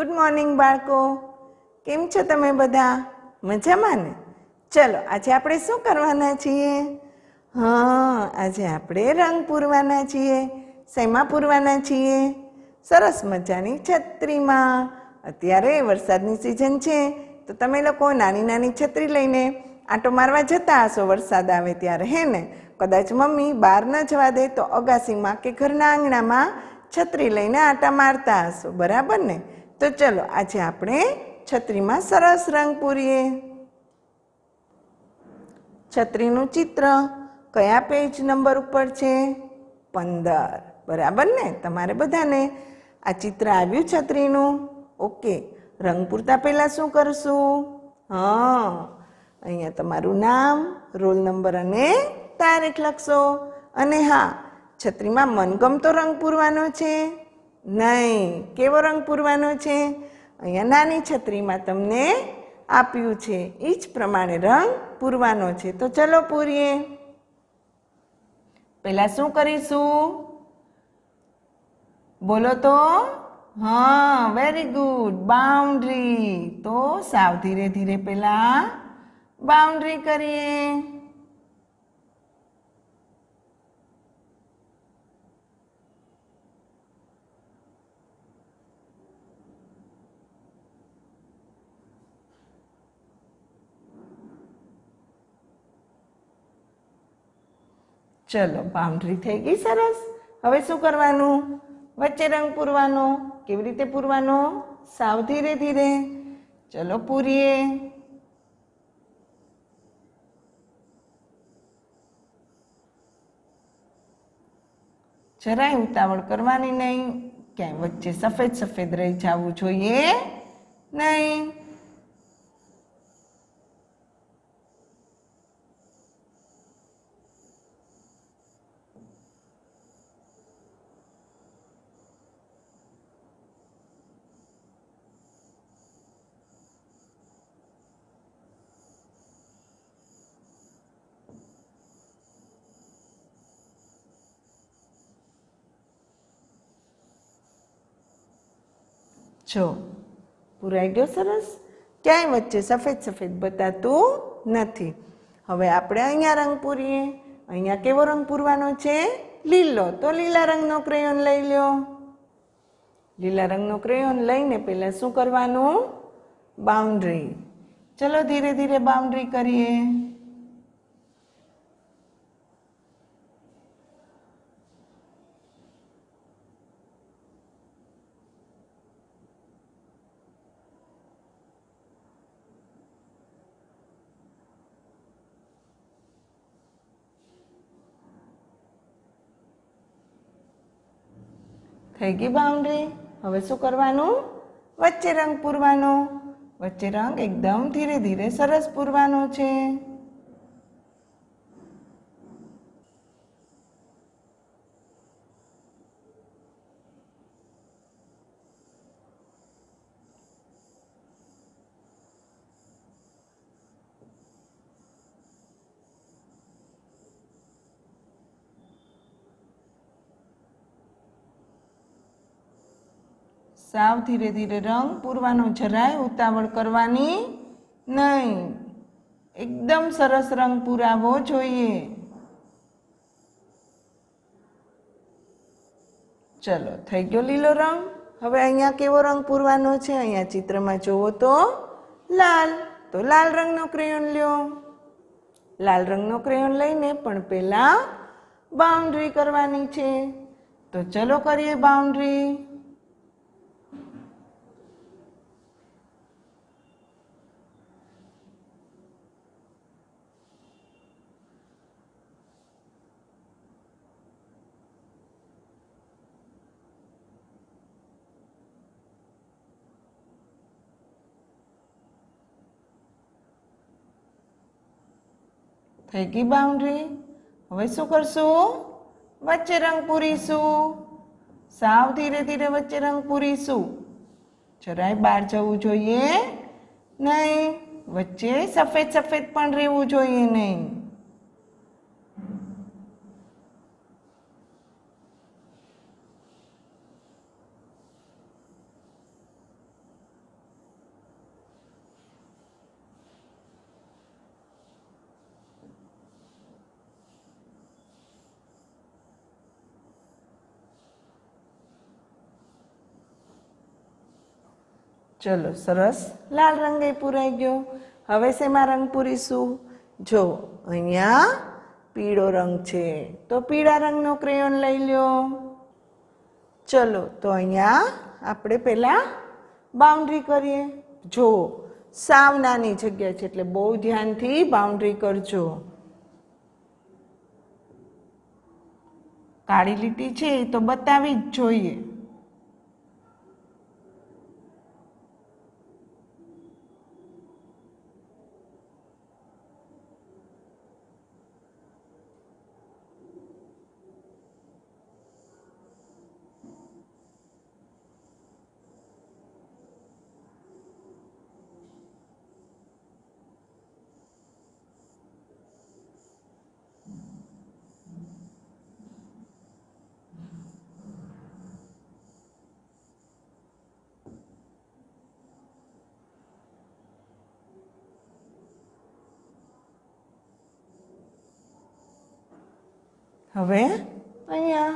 Good morning बाळको, केम छो तमे बधा? मजामां ने? चलो आज आपणे शुं करवाना छीए? हाँ, आज आपणे रंग पूरवाना छीए। शेमां पूरवाना छीए? सरस मजानी छत्रीमां। अत्यारे वरसादनी सीजन छे तो तमे लोको नानी नानी छत्री लईने आटो मारवा जता हशो वरसाद आवे त्यारे, हे ने? कदाच मम्मी बहार न जवा दे तो अगासीमां के घરના आंगणामां छत्री लईने आटा मारता हशो, बराबर ने? तो चलो आज आपणे छत्रीमां सरस रंग पूरीए। छत्रीनुं चित्र कया पेज नंबर उपर छे? 15, बराबर ने? तमारे बधाने आ चित्र आव्युं छत्रीनुं? ओके, रंग पूरता पहेला शुं करशुं? हाँ, अहींया तमारुं नाम, रोल नंबर अने तारीख लखशो। अने हाँ, छत्रीमां मनगमतो रंग पूरवानो छे? नहीं। केवो रंग पूरवानो छे? अहींया नानी छत्रीमां तमने आप्युं छे ई ज प्रमाणे रंग पूरवानो छे। तो चलो पूरीए। पहेला शुं करीशुं? बोलो तो। हाँ, वेरी गुड, बाउंड्री। तो साव धीरे धीरे पहेला बाउंड्री करीए। चलो बाउंड्री थई गई सरस। हवे शुं करवानुं? वच्चे रंग पूरवानो। केवी रीते पूरवानो? साव धीरे धीरे। चलो पूरीए। જરાય ઉતાવળ કરવાની નહીં, ક્યાંય વચ્ચે સફેદ સફેદ રહી જવું જોઈએ નહીં। जो पूराई गयो सरस। क्यांय वच्चे सफेद सफेद बतातुं नथी। हवे आपणे अहींया रंग पूरीए। अहींया केवो रंग पूरवानो छे? लीलो। तो लीला रंगनो क्रेयोन लई ल्यो। लीला रंगनो क्रेयोन लईने पहेला शुं करवानुं? बाउंड्री। चलो धीरे धीरे बाउंड्री करीए। થઈ ગઈ બાઉન્ડ્રી। હવે શું કરવાનું? વચ્ચે રંગ પૂરવાનો। વચ્ચે રંગ એકદમ ધીરે ધીરે સરસ પૂરવાનો છે। साव धीरे धीरे रंग पूरवानो, जराय उतावळ करवानी नहीं। एकदम सरस रंग पूरावो जोईए। चलो थई गयो लीलो रंग। हवे अहींया केवो रंग पूरवानो छे? अहींया चित्रमां जोवो तो लाल। तो लाल रंगनो क्रेयोन ल्यो। लाल रंगनो क्रेयोन लईने पण पहेला बाउंड्री करवानी छे। तो चलो करीए बाउंड्री। થઈ ગઈ બાઉન્ડ્રી। હવે શું કરશું? વચ્ચે રંગ પૂરીશું। સાવ ધીરે ધીરે વચ્ચે રંગ પૂરીશું। જરાય બહાર જવું જોઈએ નહીં। વચ્ચે સફેદ સફેદ પણ રહેવું જોઈએ નહીં। ચલો સરસ, લાલ રંગ એ પૂરાઈ ગયો. હવે શેમાં રંગ પૂરીશું? જો અહીંયા પીળો રંગ છે તો પીળા રંગનો ક્રેયોન લઈ લ્યો. ચલો તો અહીંયા આપણે પહેલા બાઉન્ડ્રી કરીએ. જો સાવ નાની જગ્યા છે એટલે બહુ ધ્યાનથી બાઉન્ડ્રી કરજો. કાળી લીટી છે એ તો બતાવી જ જોઈએ. હવે અહીંયા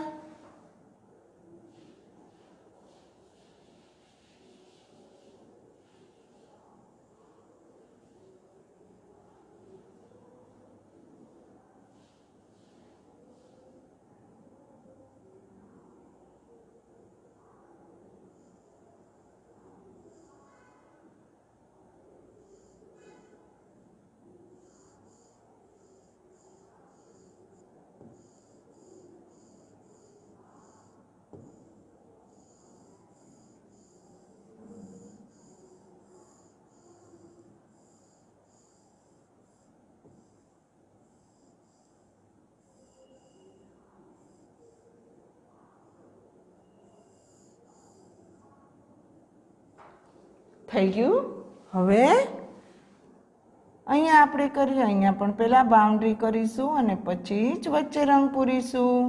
થઈ ગયું. હવે અહીંયા આપણે કરીએ, અહીંયા પણ પહેલા બાઉન્ડ્રી કરીશું અને પછી જ વચ્ચે રંગ પૂરીશું.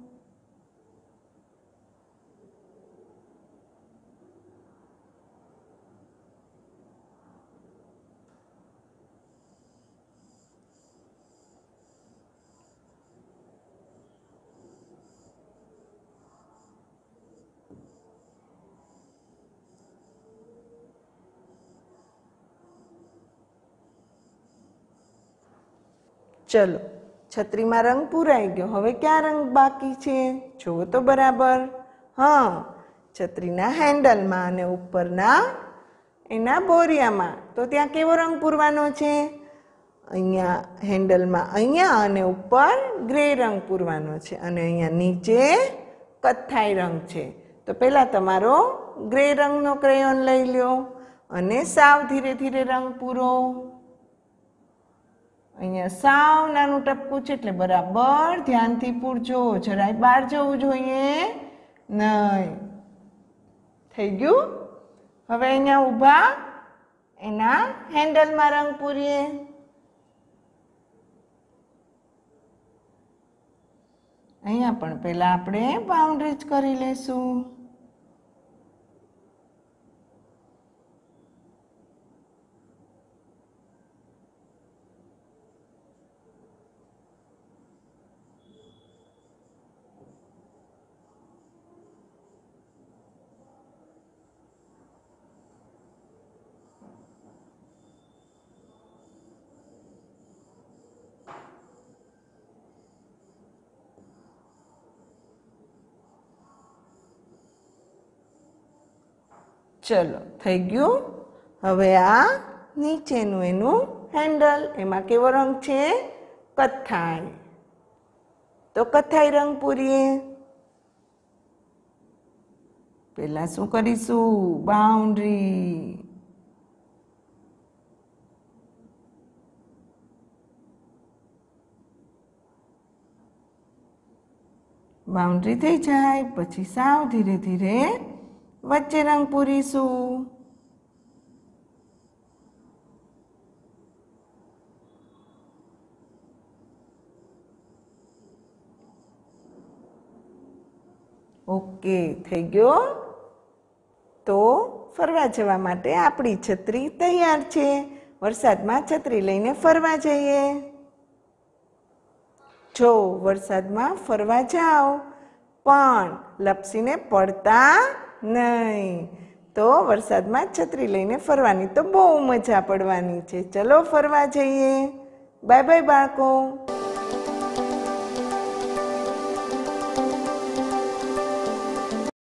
ચલો છત્રીમાં રંગ પૂરાઈ ગયો. હવે ક્યાં રંગ બાકી છે જુઓ તો બરાબર. હા, છત્રીના હેન્ડલમાં અને ઉપરના એના બોરિયામાં. તો ત્યાં કેવો રંગ પૂરવાનો છે? અહીંયા હેન્ડલમાં અહીંયા અને ઉપર ગ્રે રંગ પૂરવાનો છે અને અહીંયા નીચે કથ્થાઈ રંગ છે. તો પહેલાં તમારો ગ્રે રંગનો ક્રેયોન લઈ લ્યો અને સાવ ધીરે ધીરે રંગ પૂરો. અહીંયા સાવ નાનું ટપકું છે એટલે બરાબર ધ્યાનથી પૂરજો. જરાય બહાર જવું જોઈએ નહીં. થઈ ગયું. હવે અહીંયા ઊભા એના હેન્ડલમાં રંગ પૂરીએ. અહીંયા પણ પહેલા આપણે બાઉન્ડ્રી જ કરી લેશું. ચલો થઈ ગયું. હવે આ નીચેનું એનું હેન્ડલ, એમાં કેવો રંગ છે? કથ્થાઈ. તો કથ્થાઈ રંગ પૂરીએ. પહેલા શું કરીશું? બાઉન્ડ્રી. બાઉન્ડ્રી થઈ જાય પછી સાવ ધીરે ધીરે વચ્ચે રંગ પૂરીશું. ઓકે થઈ ગયો. તો ફરવા જવા માટે આપણી છત્રી તૈયાર છે. વરસાદમાં છત્રી લઈને ફરવા જઈએ. જો વરસાદમાં ફરવા જાઓ પણ લપસીને પડતા નહીં. તો વરસાદમાં છત્રી લઈને ફરવાની તો બહુ મજા પડવાની છે. ચલો ફરવા જઈએ. બાય બાય બાળકો.